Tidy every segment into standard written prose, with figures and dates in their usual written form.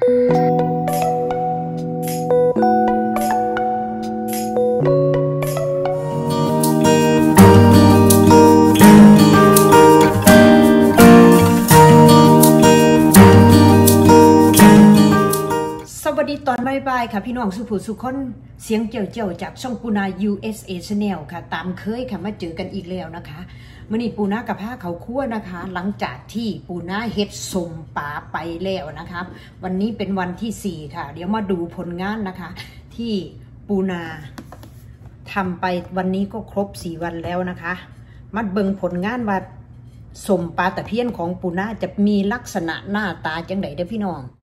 สวัสดีตอนบ่ายๆค่ะพี่น้องสุภูสุคนเสียงเจียวๆจากช่องปูนา USA Channel ค่ะตามเคยค่ะมาเจอกันอีกแล้วนะคะมื้อนี้ปูนากับผ้าเขาคั่วนะคะหลังจากที่ปูนาเฮ็ดสมป่าไปแล้วนะคะวันนี้เป็นวันที่4ค่ะเดี๋ยวมาดูผลงานนะคะที่ปูนาทำไปวันนี้ก็ครบ4วันแล้วนะคะมาเบิ่งผลงานว่าสมปลาตะเพียนของปูนาจะมีลักษณะหน้าตาจังไดเด้อพี่น้อง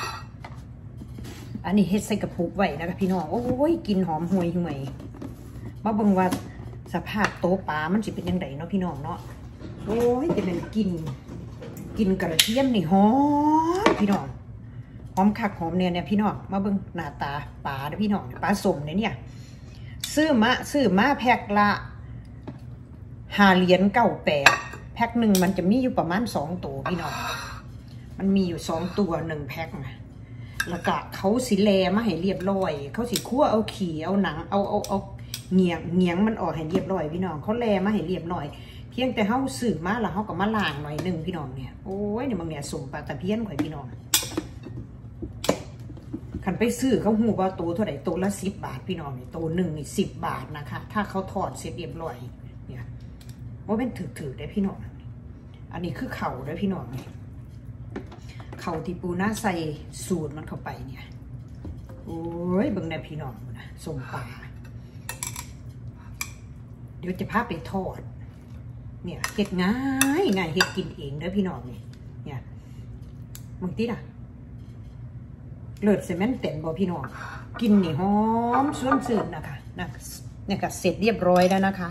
อันนี้เฮ็ดใส่กระปุกไว้นะคะพี่น้องโอ้ยกินหอมห่วยห่วยมาเบิ่งว่าสภาพโตปลามันสิเป็นยังไงเนาะพี่น้องเนาะโอ้ยจะเป็นกินกระเทียมนี่หอมพี่น้องหอมคักหอมเนี่ยพี่น้องมาเบิ่งหน้าตาปลาเด้อพี่น้องปลาสมเนี่ยซื้อมาแพ็คละ5 เหรียญ98แพ็คหนึ่งมันจะมีอยู่ประมาณ2 ตัวพี่น้องมันมีอยู่2 ตัว1 แพ็คนะแล้วก็เขาสิแลมาให้เรียบร้อยเขาสิคั่วเอาขี้เอาหนังเอาเงียงมันออกให้เรียบร้อยพี่น้องเขาแลมาให้เรียบร้อยเพียงแต่เขาซื้อมาแล้วเขาก็มาล้างหน่อยนึงพี่น้องเนี่ยโอ้ยเนี่ยบางเนี่ยสมปลาตะเพียนข่อยพี่น้องขันไปซื้อเขาหูว่าตัวเท่าไหร่ตัวละ10 บาทพี่น้องเนี่ยตัวหนึ่งนี่10 บาทนะคะถ้าเขาทอดเสร็จเรียบร้อยเนี่ยว่าเป็นถือได้พี่น้องอันนี้คือเข่าได้พี่น้องเนี่ยเขาที่ปูน่าใส่สูตรมันเข้าไปเนี่ยโอ้ยเบิ่งแน่พี่น้องนะสมปลาเดี๋ยวจะพาไปทอดเนี่ยเฮ็ดง่ายเฮ็ดกินเองเด้อพี่น้องเนี่ยบางทีน่ะเลิศเซเมนต์เต็มบ่พี่น้องกินนี่หอมส่วนสื่นนะคะเนี่ยก็เสร็จเรียบร้อยแล้วนะคะ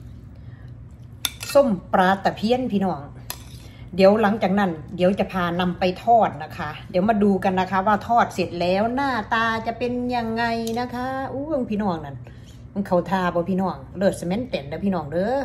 ส้มปลาตะเพียนพี่น้องเดี๋ยวหลังจากนั้นเดี๋ยวจะพานำไปทอดนะคะเดี๋ยวมาดูกันนะคะว่าทอดเสร็จแล้วหน้าตาจะเป็นยังไงนะคะอู้วพี่น้องนั่นมันเขาทาบ่พี่น้องเลิศเซเมนต์เต็มนะพี่น้องเด้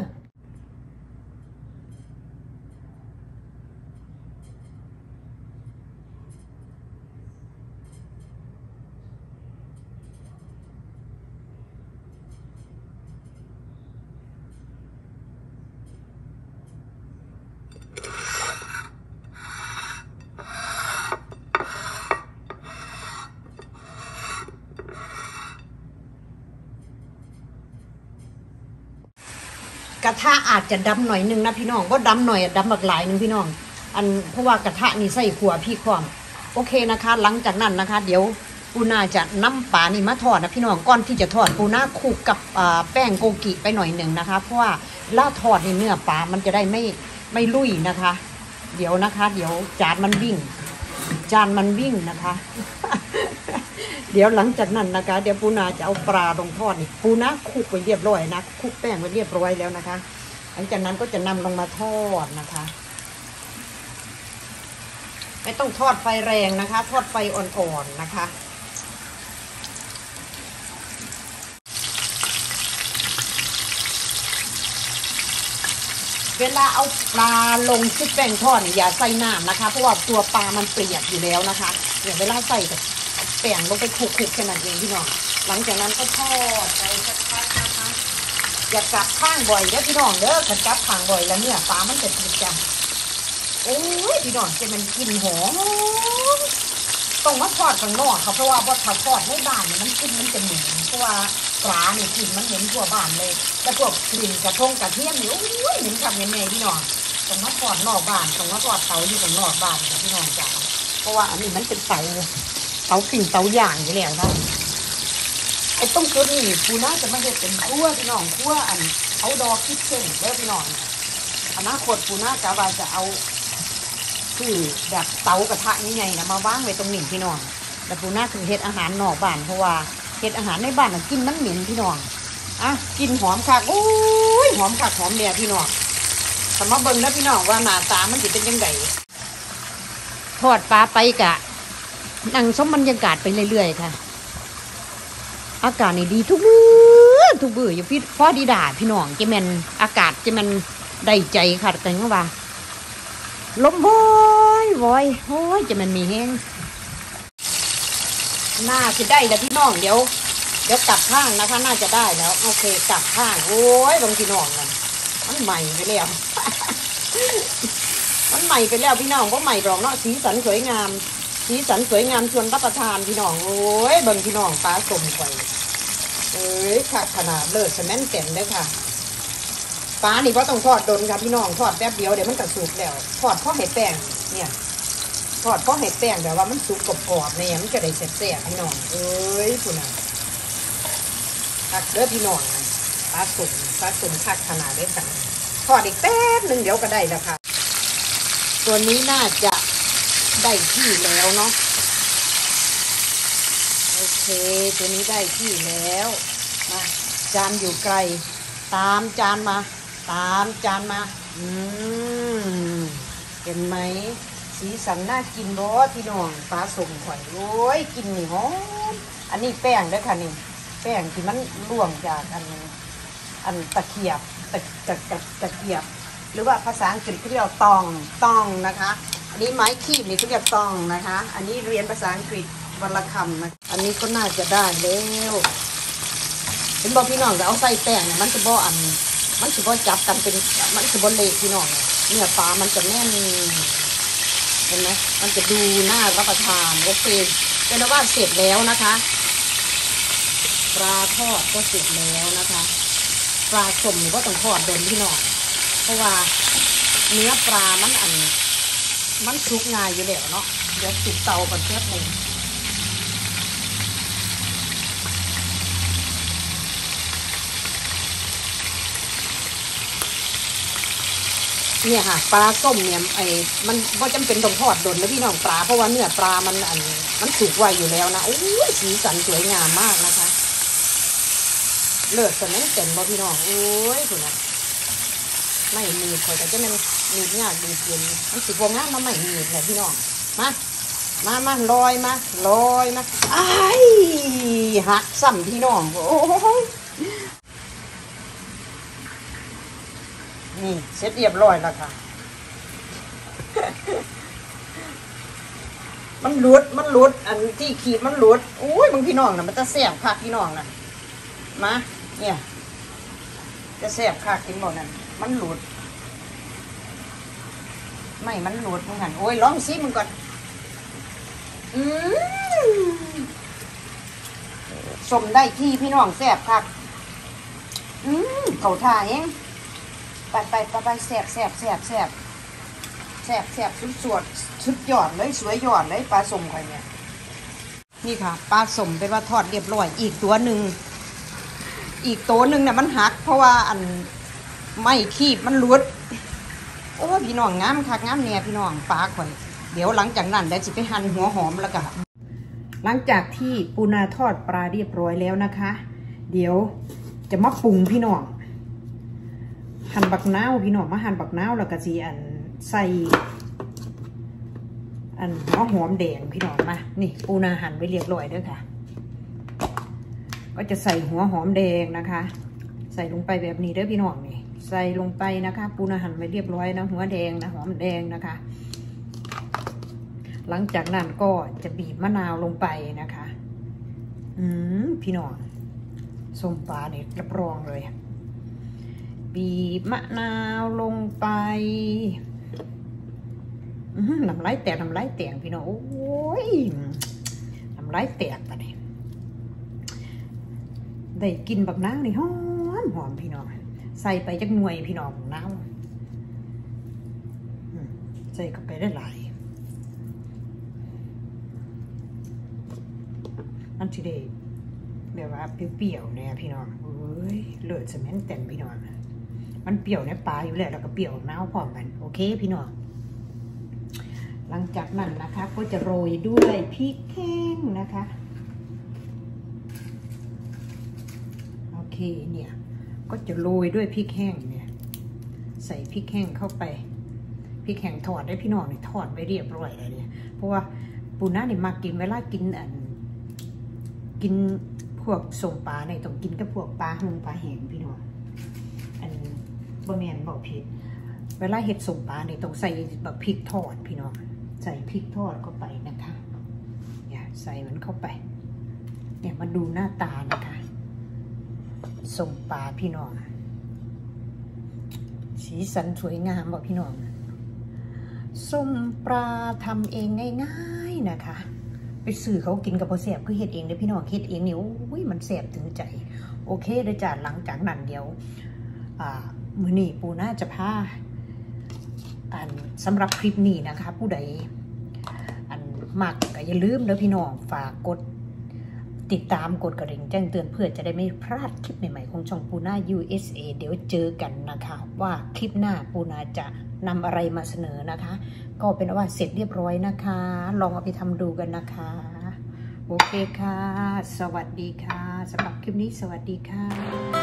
อกระทะอาจจะดำหน่อยนึงนะพี่น้องว่าดำหน่อยดำหลายนึงพี่น้องเพราะว่ากระทะนี่ใส่ขัวพี่ความโอเคนะคะหลังจากนั้นนะคะเดี๋ยวปูนาจะนำปลานี่มาทอดนะพี่น้องก่อนที่จะทอดปูนาคลุกกับแป้งโกกิไปหน่อยหนึ่งนะคะเพราะว่าล่าทอดในเนื้อปลามันจะได้ไม่ลุยนะคะเดี๋ยวนะคะเดี๋ยวจานมันวิ่งนะคะ เดี๋ยวหลังจากนั้นนะคะเดี๋ยวปูนาจะเอาปลาลงทอดนี่ปูนาคลุกไปเรียบร้อยนะคลุกแป้งไปเรียบร้อยแล้วนะคะหลังจากนั้นก็จะนำลงมาทอดนะคะไม่ต้องทอดไฟแรงนะคะทอดไฟอ่อนๆนะคะเวลาเอาปลาลงชุบแป้งทอดอย่าใส่น้ำนะคะเพราะว่าตัวปลามันเปียกอยู่แล้วนะคะอย่างเวลาใส่แป้งลงไปคลุกๆแค่นั้นเองพี่น้องหลังจากนั้นก็ทอดไปสักพักนะคะอย่ากลับข้างบ่อยเด้อพี่น้องเด้อขันกลับข้างบ่อยแล้วเนี่ยปลามันจะติดกันโอ้ยพี่น้องจะมันกินหอมต้องมาทอดข้างนอกเขาเพราะว่าพอทอดในบ้านเนี่ยมันกินมันจะเหม็นเพราะว่าปลาเนี่ยกลิ่นมันเหม็นทั่วบ้านเลยแต่พวกกลิ่นกระทงกระเทียมนี่โอ้ยเหม็นขับเหม็นแน่พี่น้องต้องมาทอดนอกบ้านต้องมาทอดเตาอยู่ตรงนอกบ้านค่ะพี่น้องจ๋าเพราะว่าอันนี้มันเป็นเตาปิ่งเตาย่างอยู่แล้วนะไอ้ต้มตัวนี้ปูน่าจะไม่ได้เป็นคั่วพี่น้องคั่วเอาดอกคิดเส้นเด้อพี่น้องอนาคตปูน่าจะว่าจะเอาคือแบบเตากระทะนี่ไงนะมาว่างไว้ตรงนี้พี่น้องแต่ปูน่าคือเฮ็ดอาหารนอกบ้านเพราะว่าเฮ็ดอาหารในบ้านกินมันเหม็นพี่น้องกินหอมคักโอ้ยหอมคักหอมแดดพี่น้องสำหรับเบิ่งนะพี่น้องว่าหน้าตามันจะเป็นยังไงทอดปลาไปกะนั่งชมบรรยากาศไปเรื่อยๆค่ะอากาศนี่ดีทุกมื้ออยู่พี่พ่อดีด่าพี่น้องจะมันอากาศจะมันได้ใจค่ะแต่ว่าลมโอยโอ้ยจะมันมีแห้งน่าจะได้แล้วพี่น้องเดี๋ยวกลับข้างนะคะน่าจะได้แล้วโอเคกลับข้างโอ้ยบางพี่น้องมันใหม่ไปแล้วมันใหม่ไปแล้วพี่น้องเพราะใหม่หรอกเนาะสีสันสวยงามสีสันสวยงามชวนรับประทานพี่น้องโอ้ยบางพี่น้องปลาสมไข่เอ้ยค่ะขนาดเลิศแม่นเต็มเลยค่ะปลานี่เพราะต้องทอดโดนค่ะพี่น้องทอดแป๊บเดียวเดี๋ยวมันกระสุกแล้วทอดเพราะเห็ดแป้งเนี่ยทอดเพราะเห็ดแป้งแบบว่ามันสุกกรอบๆเนี่ยมันจะได้แซ่บๆพี่น้องเอ้ยคุณน่ะคักเด้อพี่น้องปลาสุ่มคักขนาดได้สั่งทอดอีกแป๊บหนึ่งเดี๋ยวก็ได้แล้วค่ะตัวนี้น่าจะได้ที่แล้วเนาะโอเคตัวนี้ได้ที่แล้วมาจานอยู่ไกลตามจานมาเห็นไหมสีสันน่ากินบ่พี่น้องปลาสุ่มข่อยโอ้ยกินนี่หอมอันนี้แป้งด้วยค่ะนี่แป้งที่มันร่วงจากอันตะเกียบตะเกียบหรือว่าภาษาอังกฤษเขาเรียกตองนะคะอันนี้ไม้คีบนี่เขาเรียกตองนะคะอันนี้เรียนภาษาอังกฤษวรรณคำนะอันนี้ก็น่าจะได้แล้วเป็นบอกพี่น้องแต่เอาใส่แป้งเนี่ยมันจะบ่มันจะบ่จับกันเป็นมันจะบ่เละพี่น้องเนื้อปลามันจะแน่นเห็นไหมมันจะดูน่ารับประทานโอเคเป็นว่าเสร็จแล้วนะคะปลาทอดก็เสร็จแล้วนะคะปลาส้มก็ต้องทอดเดินพี่น้องเพราะว่าเนื้อปลามันสุกง่ายอยู่แล้วเนาะเดี๋ยวติดเตาก่อนแป๊บนึงเนี่ยค่ะปลาส้มเนี่ยมันก็จำเป็นต้องทอดโดนนะพี่น้องปลาเพราะว่าเนื้อปลามันสุกไวอยู่แล้วนะโอ้ยสีสันสวยงามมากนะคะเลิศแต่นั้นเต็มบ่พี่น้องโอ้ยคุณนะไม่มีคอยแต่จะมันมียากดีเกินมันสิบวงงามมาไม่มีเลยพี่น้องมาลอยมาไอ้หักซ้ำพี่น้องโอ้ยนี่เสร็จเรียบร้อยแล้วค่ะมันหลุดอันที่ขีดมันหลุดอุ้ยบางพี่น้องนะมันจะแสบคักพี่น้องนะมาเนี่ยจะแสบคักกินหมดนั่นมันหลุดไม่มันหลุดมึงหันโอ้ยลองซิมึงก่อนสมได้ที่พี่น้องแสบคักเขาท่าเองไปแสบชุดยอดเลยสวยยอดเลยปลาสมไข่เนี่ยนี่ค่ะปลาสมเป็นว่าทอดเรียบร้อยอีกตัวหนึ่งเนี่ยมันหักเพราะว่าไม่คีบมันหลุดโอ้พี่น้องงามคักงามเนี่ยพี่น้องปลาข่อยเดี๋ยวหลังจากนั้นเดี๋ยวจะไปหั่นหัวหอมแล้วก็หลังจากที่ปูนาทอดปลาเรียบร้อยแล้วนะคะเดี๋ยวจะมาปรุงพี่น้องหั่นบักนาวพี่น้องมาหั่นบักนาวแล้วก็สีใส่หัวหอมแดงพี่น้องมานี่ปูนาหั่นไว้เรียบร้อยด้วยค่ะก็จะใส่หัวหอมแดงนะคะใส่ลงไปแบบนี้เด้อพี่น้องนี่ใส่ลงไปนะคะปูนาหั่นไว้เรียบร้อยนะหัวแดงนะหอมแดงนะคะหลังจากนั้นก็จะบีบมะนาวลงไปนะคะพี่น้องส้มปลาเนี่ยรับรองเลยบีบมะนาวลงไปน้ำลายแตกพี่น้องโอ้ยน้ำลายแตกปะเนี่ยได้กินบักนาวนี่หอมพี่น้องใส่ไปจักหน่วยพี่น้องนาวใส่เข้าไปได้หลายมันจะได้แบบว่าเปรี้ยวๆเนี่ยพี่น้องเอ้ยเลือดสแมนเต็มพี่น้องมันเปรี้ยวในปลาอยู่แล้วก็เปรี้ยวน้ำพร้อมกันโอเคพี่น้องหลังจากนั้นนะคะก็จะโรยด้วยพริกแห้งนะคะโอเคเนี่ยก็จะโรยด้วยพริกแห้งเนี่ยใส่พริกแห้งเข้าไปพริกแห้งทอดได้พี่น้องเนี่ยทอดไว้เรียบร้อยเลยเนี่ยเพราะว่าปูน่าเนี่ยมากินเวลากินพวกส้มปลาเนี่ยต้องกินกับพวกปลาหงปลาแห้งพี่น้องบะเมียนบอกผิดเวลาเห็ดส้มปลาเนี่ยต้องใส่แบบพริกทอดพี่น้องใส่พริกทอดเข้าไปนะคะอย่าใส่มันเข้าไปเนี่ยมาดูหน้าตานะคะส้มปลาพี่น้องสีสันสวยงามบอกพี่น้องส้มปลาทำเองง่ายๆนะคะไปซื้อเขากินกับพอแสบคือเฮ็ดเองเลยพี่น้องเฮ็ดเองเนี่ยโอ้ยมันแสบถึงใจโอเคเดี๋ยวจ้าหลังจากนั้นเดี๋ยวมื้อนี้ปูน่าจะพาสำหรับคลิปนี้นะคะผู้ใดมักก็อย่าลืมเด้อพี่น้องฝากกดติดตามกดกระดิ่งแจ้งเตือนเพื่อจะได้ไม่พลาดคลิปใหม่ๆของช่องปูน่า USA เดี๋ยวเจอกันนะคะว่าคลิปหน้าปูน่าจะนำอะไรมาเสนอนะคะก็เป็นว่าเสร็จเรียบร้อยนะคะลองเอาไปทำดูกันนะคะโอเคค่ะสวัสดีค่ะสำหรับคลิปนี้สวัสดีค่ะ